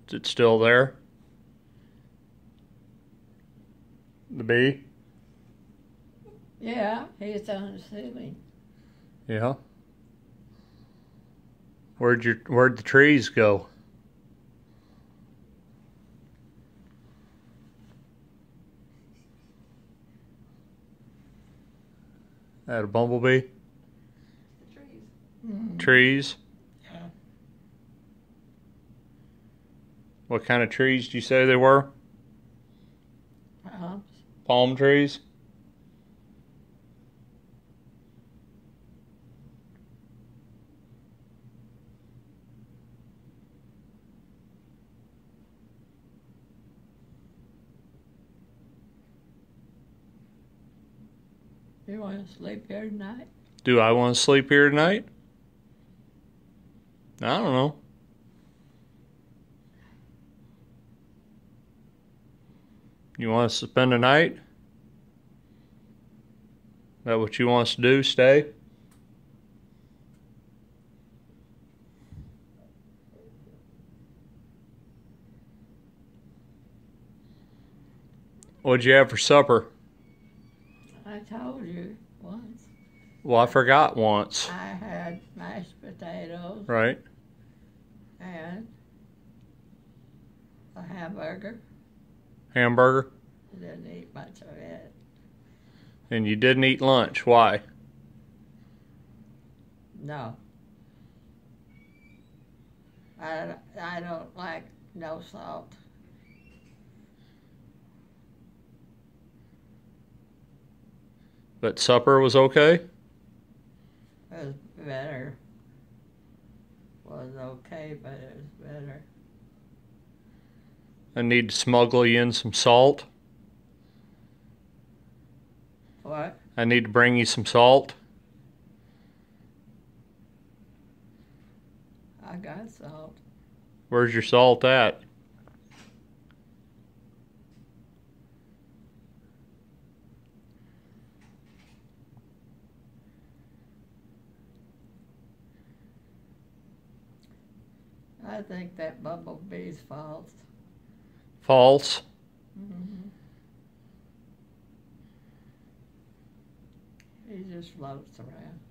Is it still there? The bee? Yeah, he's on the ceiling. Yeah. Where'd the trees go? That a bumblebee? The trees. Mm-hmm. Trees? Yeah. What kind of trees do you say they were? Palms. Palm trees? You want to sleep here tonight? Do I want to sleep here tonight? I don't know. You want us to spend the night? Is that what you want us to do? Stay? What'd you have for supper? I told you once. Well, I forgot once. I had mashed potatoes Right? and a hamburger. Hamburger? I didn't eat much of it. And you didn't eat lunch. Why? No. I don't like no salt. But supper was okay? It was better. Was okay, but it was better. I need to smuggle you in some salt. What? I need to bring you some salt. I got salt. Where's your salt at? I think that bumblebee's false. False. Mm-hmm. He just floats around.